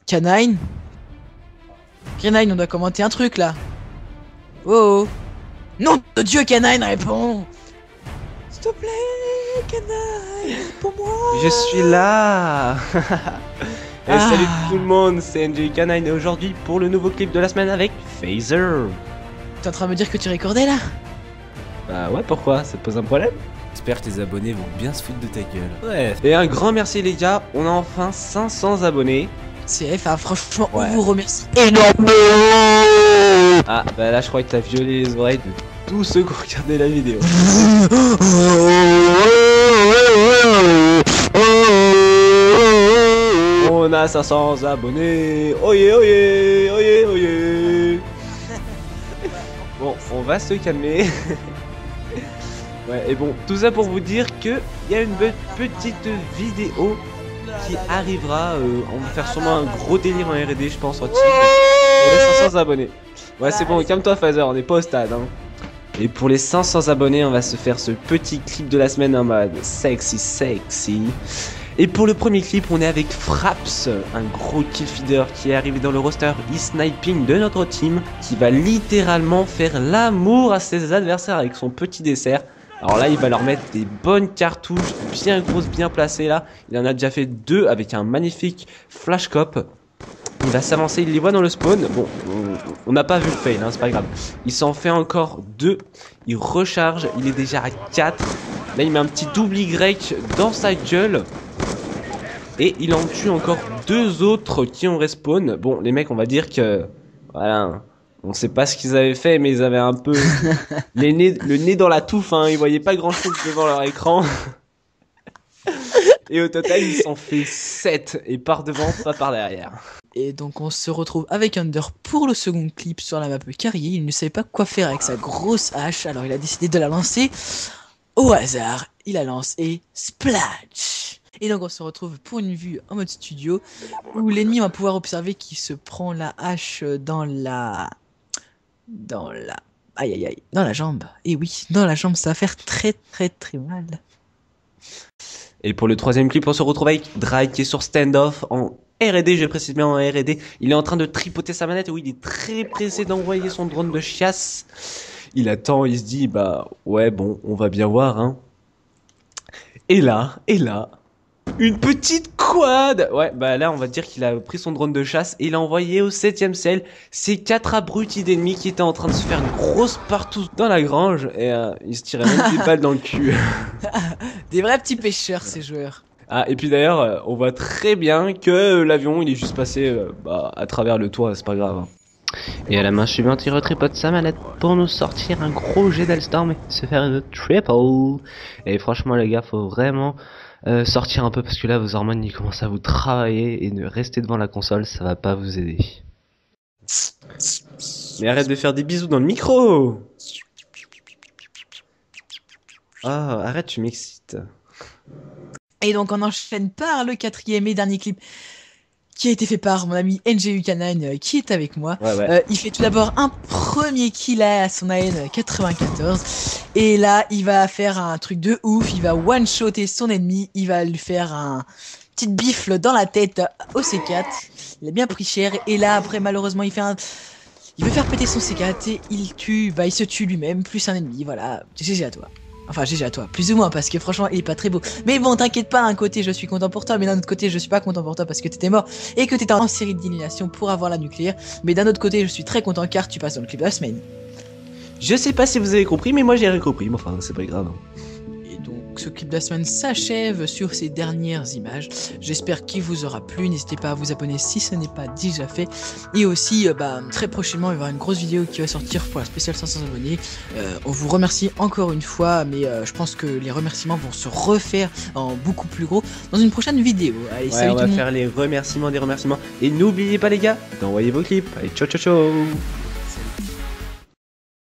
Canine? Canine, on doit commenter un truc là. Oh, oh. Nom de Dieu, Canine, réponds. S'il te plaît, Canine, réponds-moi. Je suis là. Et salut tout le monde, c'est NJ Canine et aujourd'hui pour le nouveau clip de la semaine avec Phaser. T'es en train de me dire que tu recordais là? Bah ouais, pourquoi? Ça te pose un problème? J'espère que les abonnés vont bien se foutre de ta gueule. Ouais. Et un grand merci les gars, on a enfin 500 abonnés. CF, ah, franchement, Ouais. on vous remercie énormément. Ah bah là je crois que t'as violé les oreilles de tous ceux qui ont regardé la vidéo. On a 500 abonnés. Oyez, oyez, oyez, oyez. Bon, on va se calmer. Ouais, et bon, tout ça pour vous dire que il y a une petite vidéo qui arrivera. On va faire sûrement un gros délire en R&D, je pense, en team. Pour les 500 abonnés. Ouais, c'est bon, calme-toi, Phaser, on n'est pas au stade. Hein. Et pour les 500 abonnés, on va se faire ce petit clip de la semaine en mode sexy. Et pour le premier clip, on est avec Fraps, un gros kill feeder qui est arrivé dans le roster e-sniping de notre team, qui va littéralement faire l'amour à ses adversaires avec son petit dessert. Alors là, il va leur mettre des bonnes cartouches bien grosses, bien placées là. Il en a déjà fait 2 avec un magnifique flash cop. Il va s'avancer, il les voit dans le spawn. Bon, on n'a pas vu le fail, hein, c'est pas grave. Il s'en fait encore 2. Il recharge, il est déjà à 4. Là, il met un petit double Y dans sa gueule. Et il en tue encore 2 autres qui ont respawn. Bon, les mecs, on va dire que... Voilà, on sait pas ce qu'ils avaient fait, mais ils avaient un peu le nez dans la touffe. Hein, ils voyaient pas grand-chose devant leur écran. Et au total, il s'en fait 7. Et par devant, pas par derrière. Et donc on se retrouve avec Under pour le second clip sur la map Carrier. Il ne savait pas quoi faire avec sa grosse hache, alors il a décidé de la lancer au hasard. Il la lance et splash. Et donc on se retrouve pour une vue en mode studio où l'ennemi va pouvoir observer qu'il se prend la hache dans la dans la jambe. Et oui, dans la jambe, ça va faire très mal. Et pour le troisième clip, on se retrouve avec Drake qui est sur standoff en R&D, je précise bien en R&D. Il est en train de tripoter sa manette. Oui, il est très pressé d'envoyer son drone de chasse. Il attend, il se dit, bah ouais, bon, on va bien voir, hein. Et là, une petite quad. Ouais, bah là, on va dire qu'il a pris son drone de chasse et il a envoyé au 7ème ciel ces 4 abrutis d'ennemis qui étaient en train de se faire une grosse partout dans la grange. Et ils se tiraient même des balles dans le cul. Des vrais petits pêcheurs, ces joueurs. Ah, et puis d'ailleurs, on voit très bien que l'avion, il est juste passé à travers le toit, c'est pas grave. Hein. Et à la main suivante, il retripote sa manette pour nous sortir un gros jet d'Alstorm et se faire une triple. Et franchement, les gars, faut vraiment sortir un peu parce que là, vos hormones, ils commencent à vous travailler et ne rester devant la console, ça va pas vous aider. Mais arrête de faire des bisous dans le micro! Ah, arrête, tu m'excites. Et donc on enchaîne par le 4ème et dernier clip qui a été fait par mon ami NGU Canine qui est avec moi. Ouais. Il fait tout d'abord un premier kill à son AN 94 et là il va faire un truc de ouf, il va one-shotter son ennemi, il va lui faire un petit bifle dans la tête au C4, il a bien pris cher et là après malheureusement il veut faire péter son C4 et il se tue lui-même plus un ennemi, voilà, GG à toi. Enfin, GG à toi, plus ou moins, parce que franchement, il est pas très beau. Mais bon, t'inquiète pas, d'un côté, je suis content pour toi, mais d'un autre côté, je suis pas content pour toi parce que t'étais mort et que t'étais en série d'élimination pour avoir la nucléaire. Mais d'un autre côté, je suis très content car tu passes dans le clip de la semaine. Je sais pas si vous avez compris, mais moi j'ai rien compris, mais enfin, c'est pas grave. Et donc, ce clip de la semaine s'achève sur ces dernières images. J'espère qu'il vous aura plu. N'hésitez pas à vous abonner si ce n'est pas déjà fait. Et aussi, très prochainement, il va y avoir une grosse vidéo qui va sortir pour la spéciale 500 abonnés. On vous remercie encore une fois, mais je pense que les remerciements vont se refaire en beaucoup plus gros dans une prochaine vidéo. Allez, Ouais, salut on tout va le monde. faire les remerciements des remerciements. Et n'oubliez pas les gars, d'envoyer vos clips. Allez, ciao ciao ciao.